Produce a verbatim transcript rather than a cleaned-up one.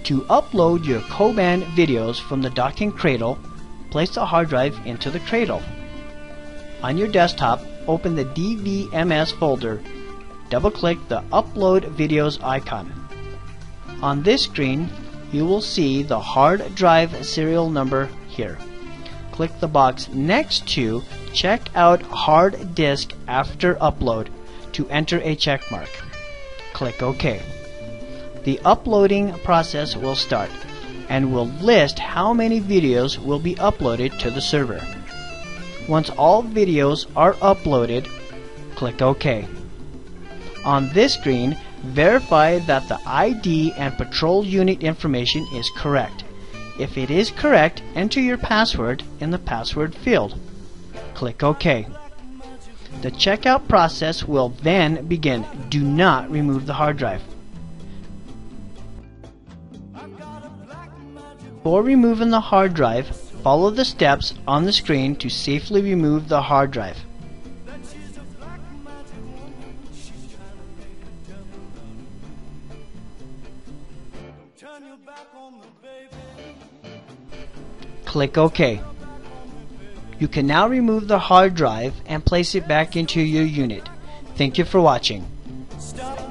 To upload your coban videos from the docking cradle, place the hard drive into the cradle. On your desktop, open the D V M S folder. Double-click the Upload Videos icon. On this screen, you will see the hard drive serial number here. Click the box next to Check Out Hard Disk After Upload to enter a check mark. Click OK. The uploading process will start and will list how many videos will be uploaded to the server. Once all videos are uploaded, click OK. On this screen, verify that the I D and patrol unit information is correct. If it is correct, enter your password in the password field. Click OK. The checkout process will then begin. Do not remove the hard drive. Before removing the hard drive, follow the steps on the screen to safely remove the hard drive. Click OK. You can now remove the hard drive and place it back into your unit. Thank you for watching. Stop.